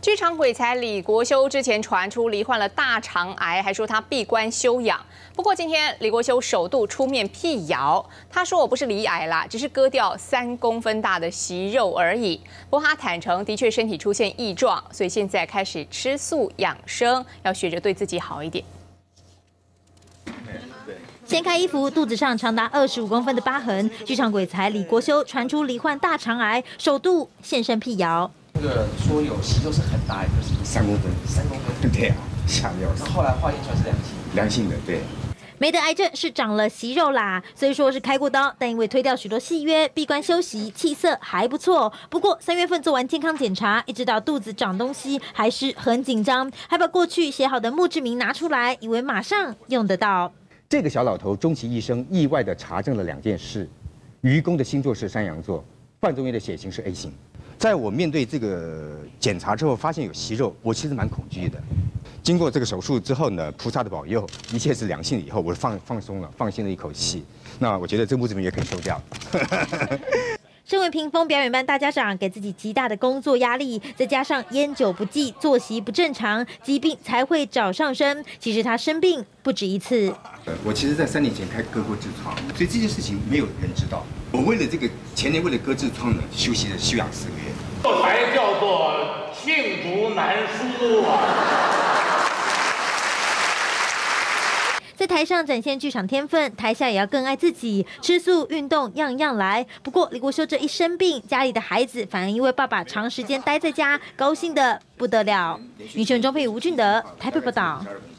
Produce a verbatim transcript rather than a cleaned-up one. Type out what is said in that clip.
剧场鬼才李国修之前传出罹患了大肠癌，还说他闭关休养。不过今天李国修首度出面辟谣，他说我不是罹癌啦，只是割掉三公分大的息肉而已。不过他坦诚的确身体出现异状，所以现在开始吃素养生，要学着对自己好一点。 掀开衣服，肚子上长达二十五公分的疤痕。剧场鬼才李国修传出罹患大肠癌，首度现身辟谣。 那个说有息肉是很大一个， 三公分， 三公分。 对啊，吓尿死。 那后来化验出来是良性， 良性的，对。 没得癌症是长了息肉啦，虽说是开过刀，但因为推掉许多细约，闭关休息，气色还不错。不过三月份做完健康检查，一直到肚子长东西，还是很紧张，还把过去写好的墓志铭拿出来，以为马上用得到。 这个小老头终其一生意外地查证了两件事：愚公的星座是山羊座，范仲淹的血型是 A 型。在我面对这个检查之后，发现有息肉，我其实蛮恐惧的。经过这个手术之后呢，菩萨的保佑，一切是良性以后，我放放松了，放心了一口气。那我觉得这墓志铭也可以收掉。 身为屏风表演班大家长，给自己极大的工作压力，再加上烟酒不忌、作息不正常，疾病才会找上身。其实他生病不止一次。 我其实，在三年前开割过痔疮，所以这件事情没有人知道。我为了这个前年为了割痔疮呢，休息了休养四个月。 这才叫做罄竹难书啊！ 在台上展现剧场天分，台下也要更爱自己，吃素、运动，样样来。不过李国修这一生病，家里的孩子反而因为爸爸长时间待在家，高兴得不得了。民生中配吴俊德台北报道。